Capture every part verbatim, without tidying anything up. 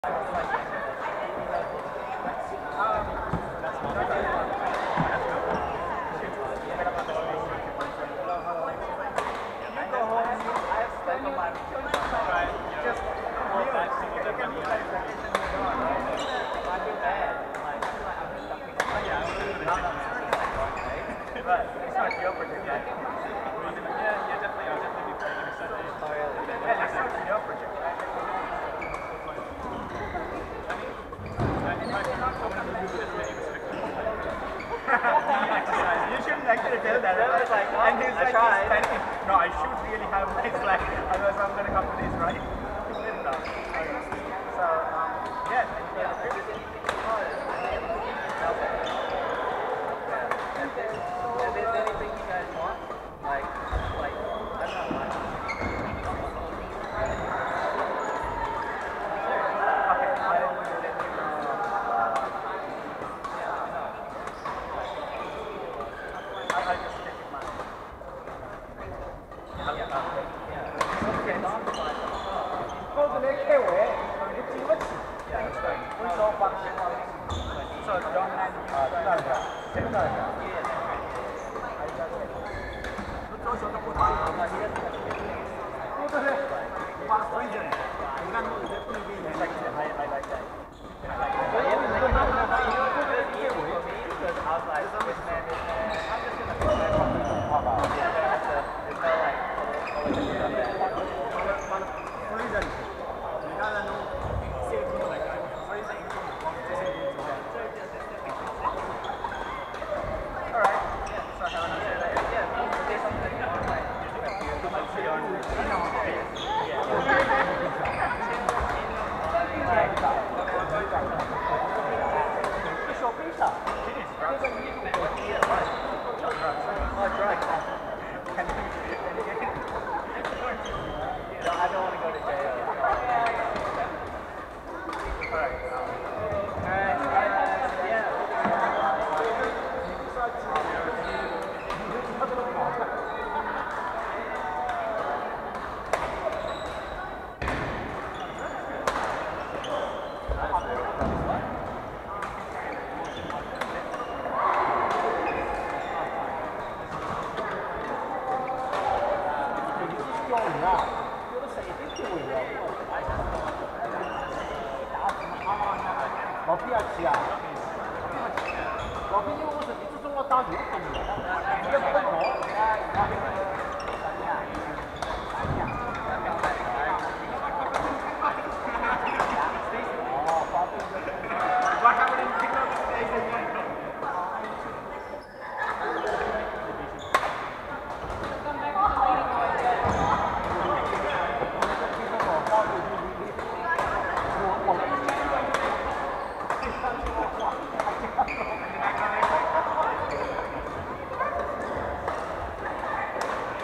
All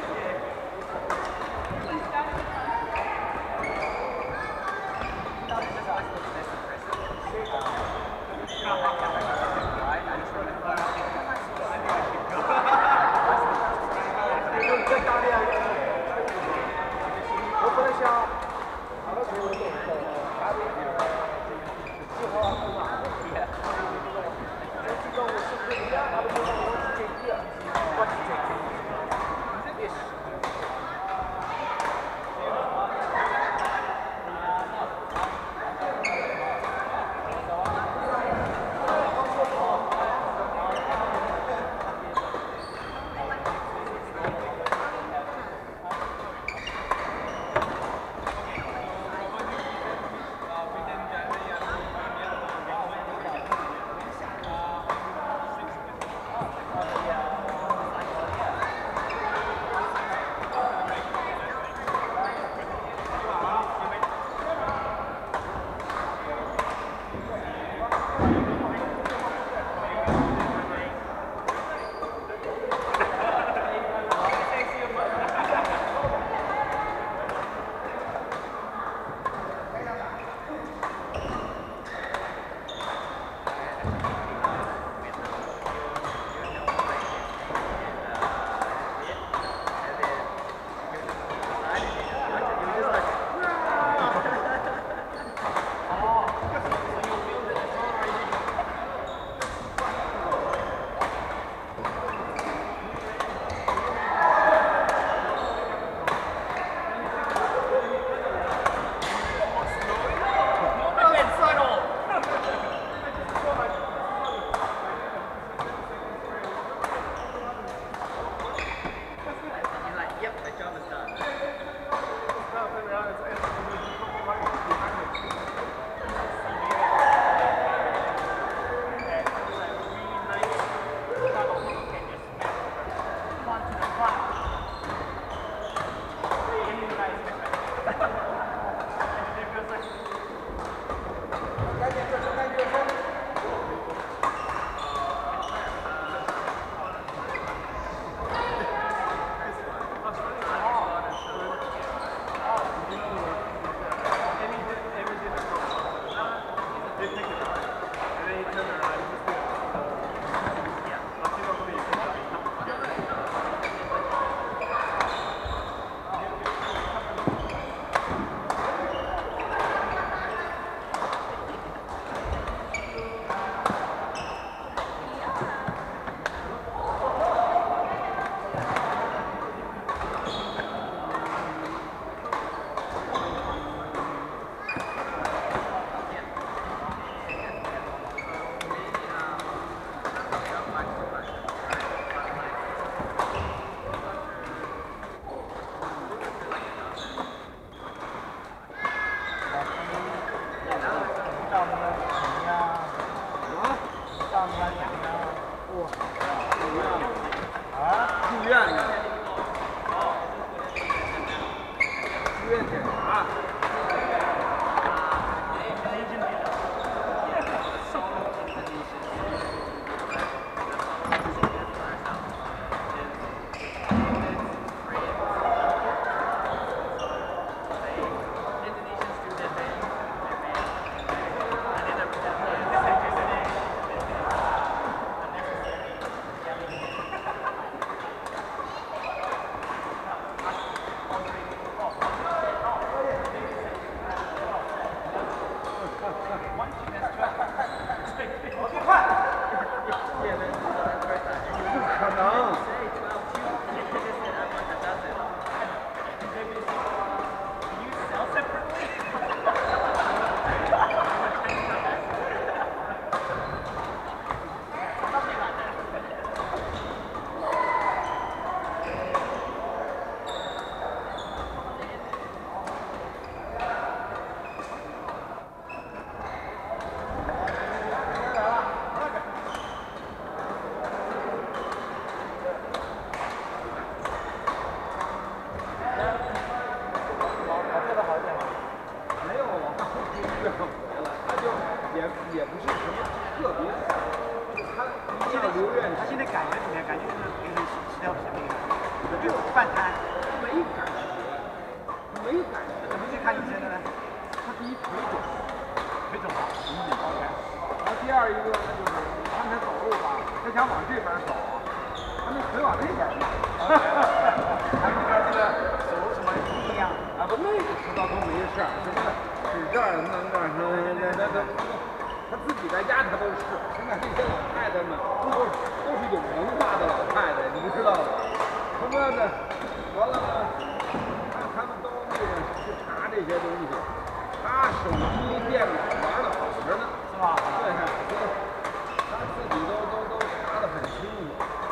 也不是什么特别，他一定要留愿。 他现在感觉怎么样？感觉就是平衡失掉平衡感，就半瘫， 没感觉，没感觉。 怎么去看医生的呢？ 他第一腿肿， 腿肿了。 嗯，OK。然后第二一个呢，就是你看他走路吧，他想往这边走，他那腿往那边迈。 他那边这个手什么不一样？ 啊，不，那个知道都没事儿，什么指这儿弄那儿，那那那。他自己在家他都是，现在这些老太太们都是都是有文化的老太太，你知道吗？他妈的，完了呢，他他们都那个去查这些东西，他手机电脑玩的好着呢， 是吧？ 对对，他自己都都都查的很清楚。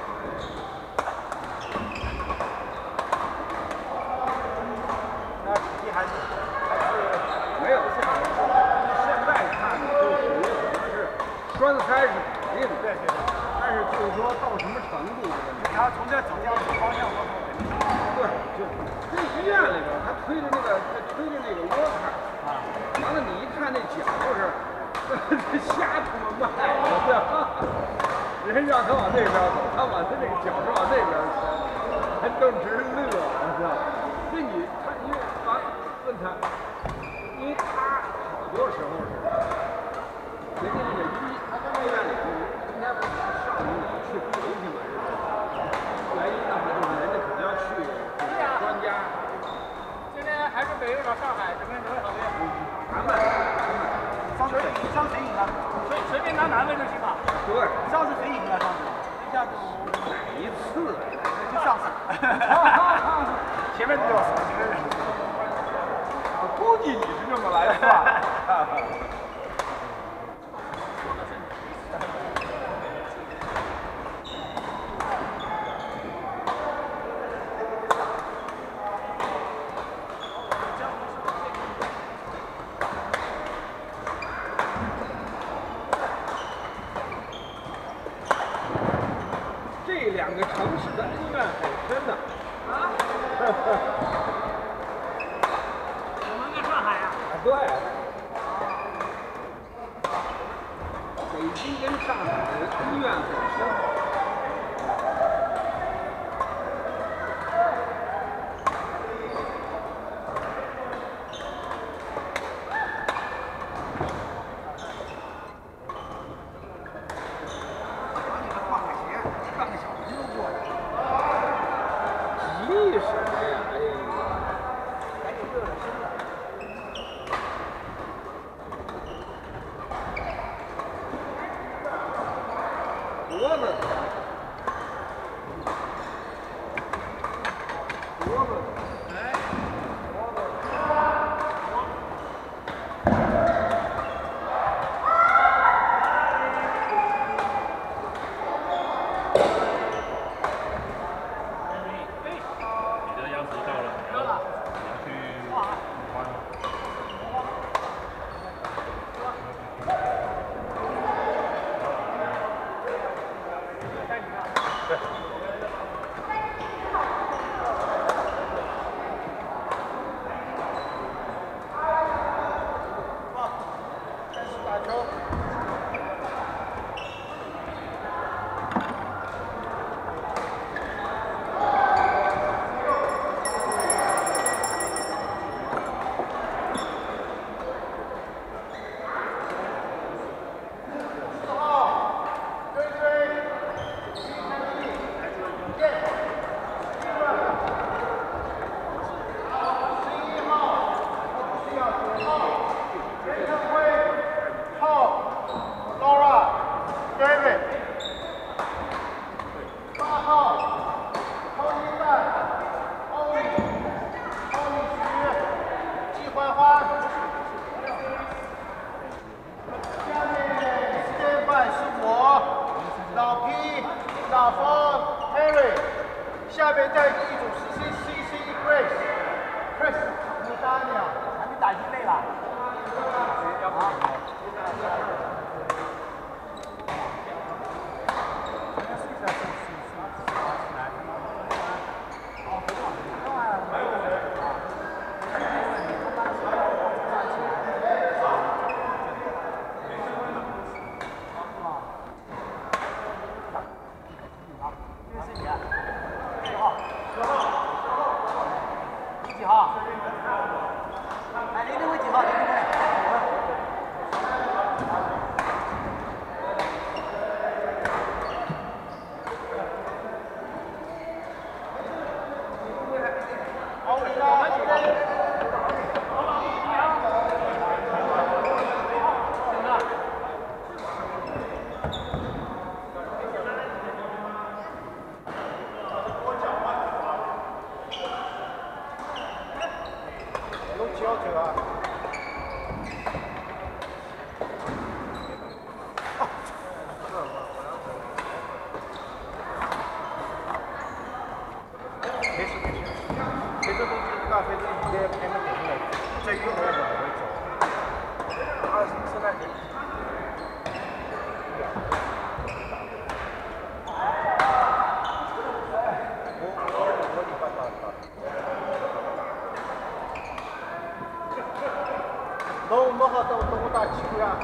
那体力还是还是没有现在现在看就属于可能是栓塞是肯定的， 对对对， 但是就是说到什么程度的问题。 他从这走掉的方向过后， 对，就这医院里边，他推着那个他推着那个窝坎啊，完了你一看那脚就是瞎他妈迈的，人让他往那边走，他往他那个脚是往那边走，还正直乐，我操！这你他因为完问他，因为他好多时候是人家那个医，他在医院里，今天不是上午你去培训嘛，是吧？原因的话就是人家可能要去专家。 今天还是北又找上海，这边准备好没有？ 谈判，谈判。 上次上次谁赢了？ 随随便拿哪位就行吧。 对。 上次谁赢了？上次一下子哪一次？ 就上次。前面都要死，前面。 我估计你是这么来算。这两个城市的恩怨很深呐。 啊？我们在上海啊。 啊，对。北京跟上海的恩怨很深。急什么呀？哎呀， 赶紧热热身子。 脖子。 都没好都都打起啊！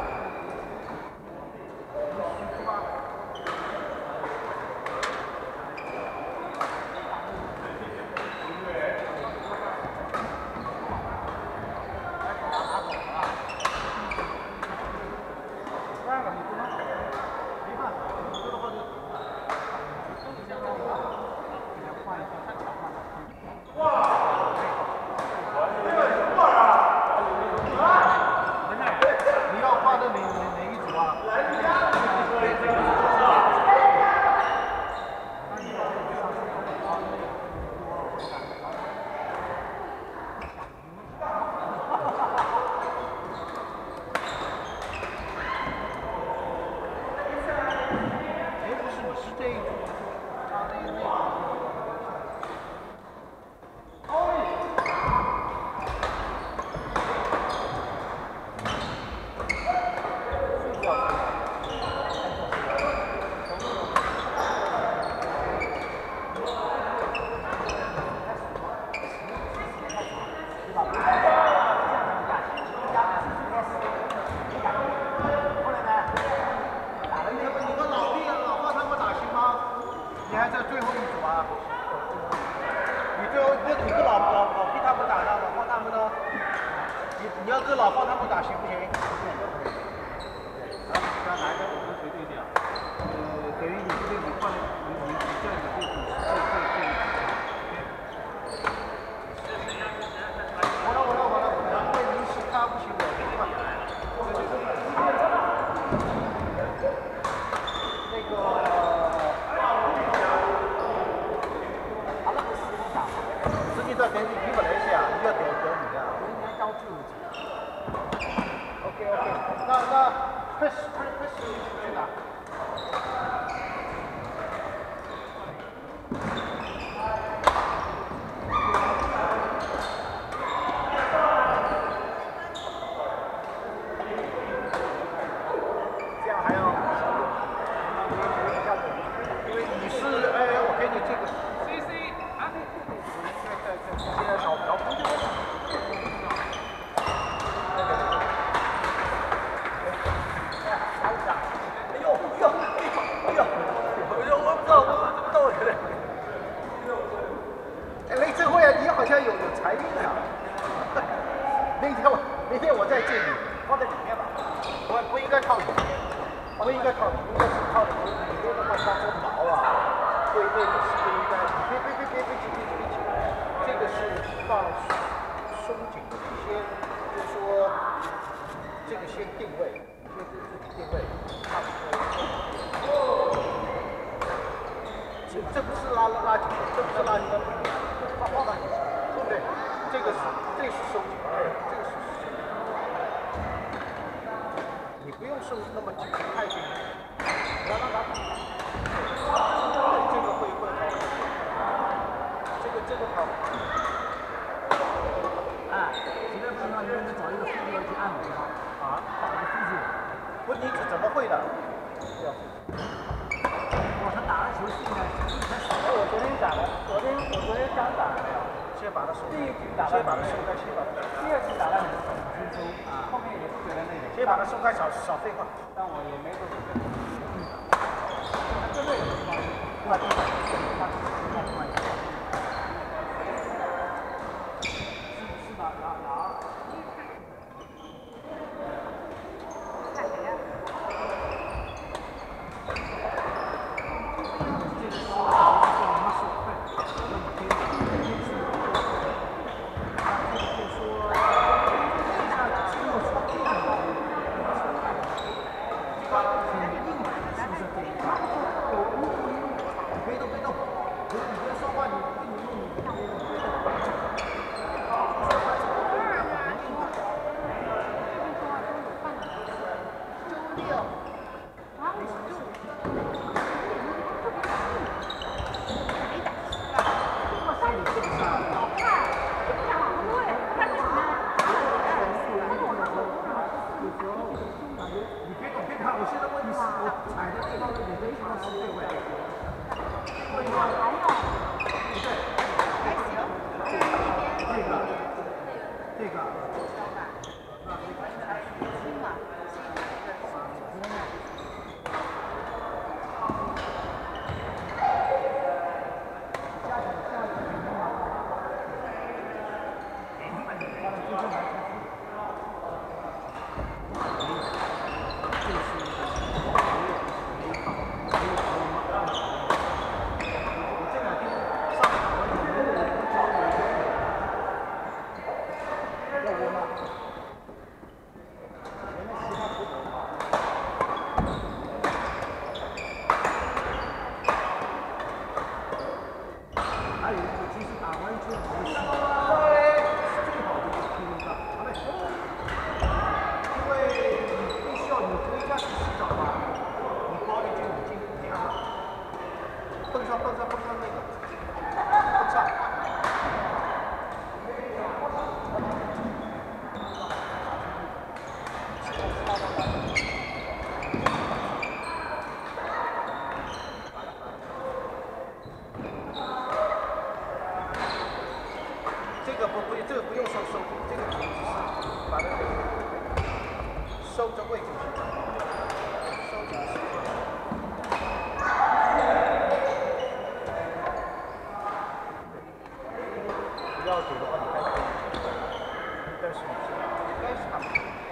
看谁呀？ 你别总别看，我现在问题是我踩的地方跟你的地方是对位。对吗？还有。不对。还行。这个。这个。啊，这个。轻了。这个不不，这个不用收收，这个只是把那个收着位就行了，收着是。不要给的话，你该给，应该是应该是他们。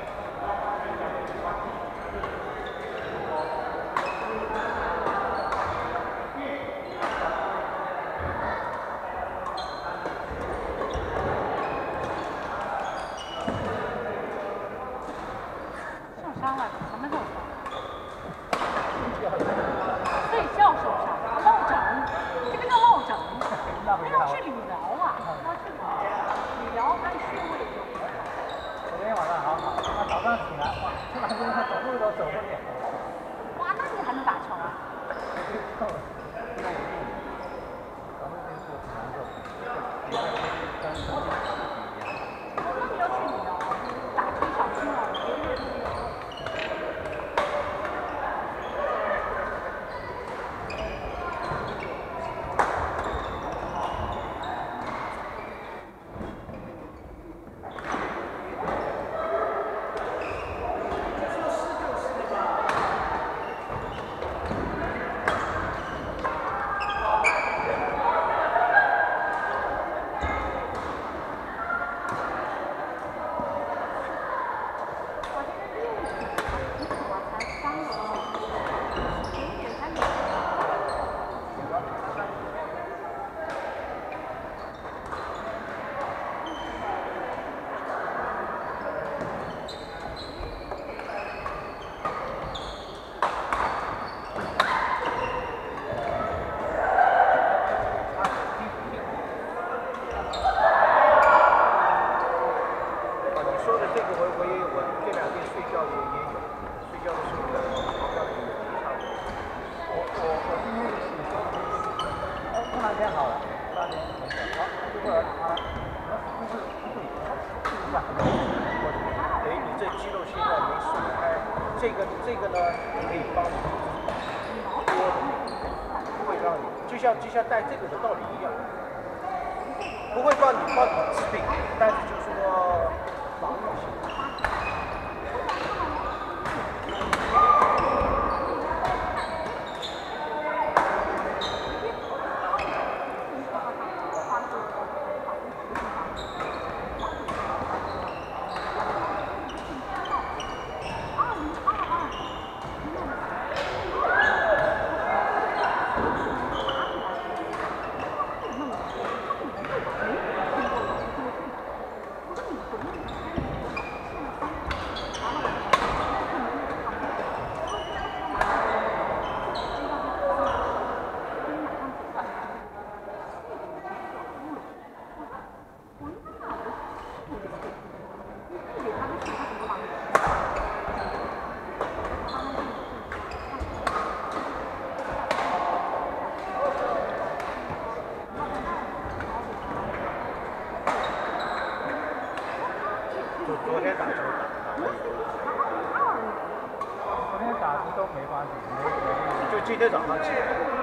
受伤了？什么受伤？睡觉受伤，落枕，这个叫落枕。那要去理疗啊，要去理疗，理疗按穴位就可以了。 昨天晚上好好，他早上起来，哇，突然间他走路都走不了。 哇，那你还能打球啊？那你要去理疗，打击小心了，别越踢越。 这个这个呢，可以帮你多的，不会让你就像就像带这个的道理一样，不会帮你帮你治病，但是就说防御性。 都没发现，就今天早上起来。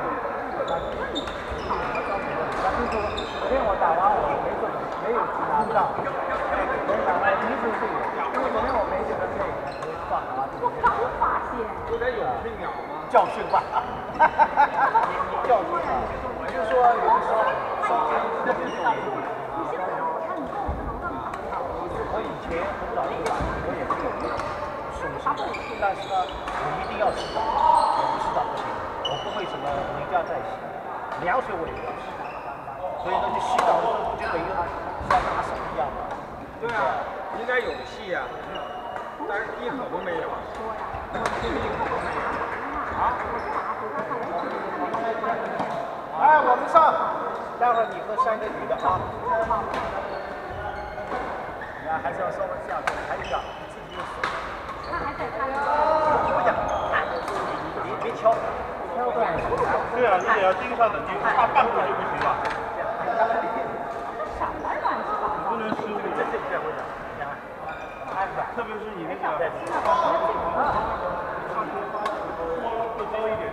他就说，昨天我打完我没怎么没有其他仗，昨天打完第一次是有，因为昨天我没觉得累，所以算了啊。 我刚发现。 有点有吹鸟吗？ 教训吧，教训吧。我就说有的时候稍微特别有。 你现在我看你跟我能干嘛？ 我以前很早就打，我也是有熟悉的，但是呢，我一定要洗澡，我不洗澡不行，我不会什么人家在洗，凉水我也要洗，所以呢，就洗澡的时候不就等于像打手一样吗？ 对啊，应该有戏呀，但是一口都没有。 啊？ 哎，我们上，待会儿你和三个女的啊。你看还是要稍微这样，还是要自己用手。 他还在看。 我讲，别别敲，敲断。 对啊，你得要盯上的，你差半步就不行了。 什么乱七八糟？ 不能失误， 这这这会讲， 特别是你那个不高一点。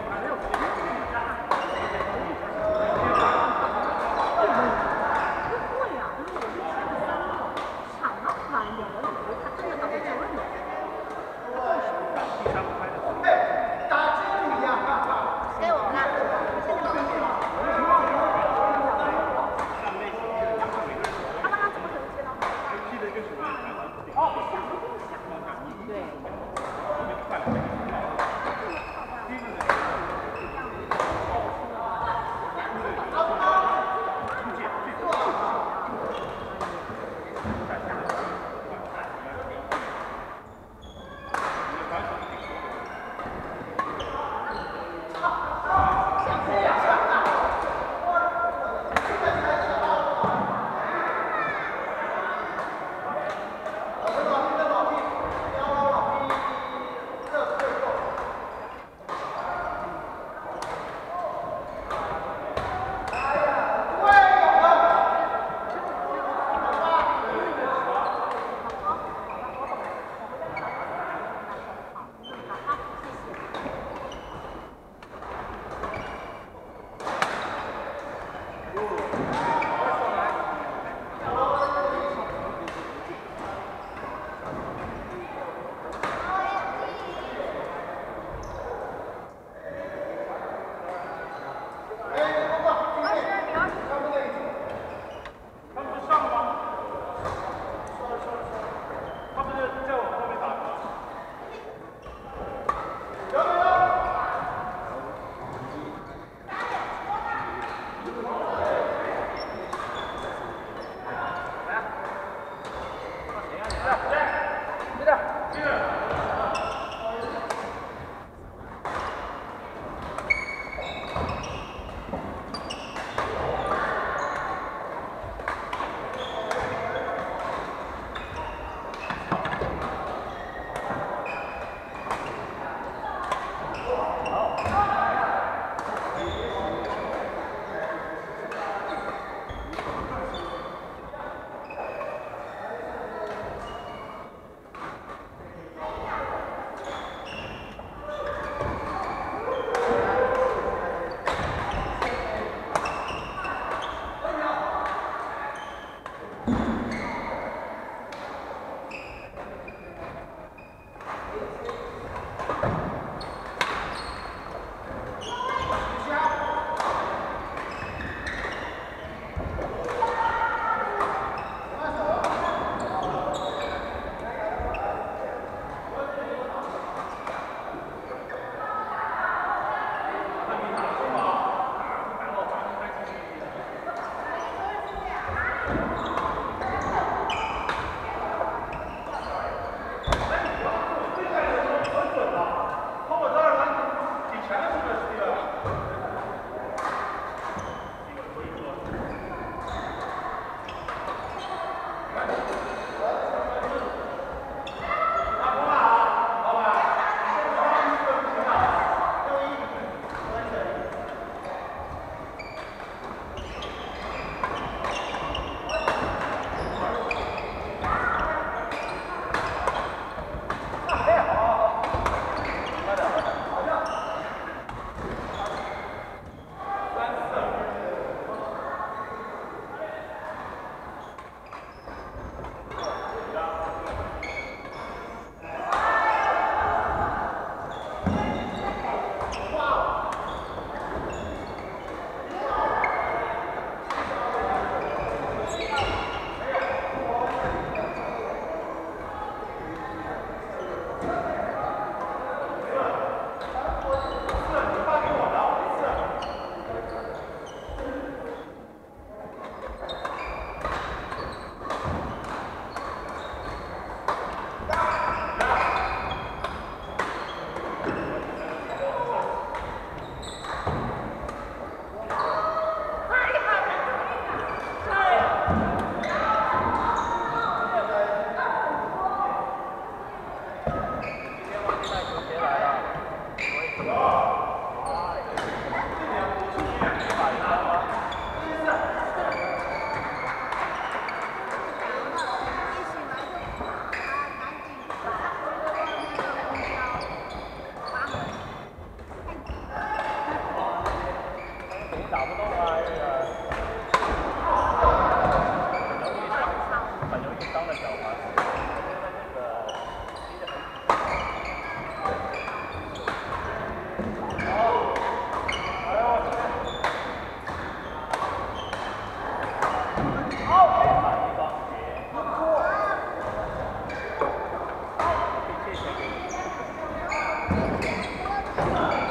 对。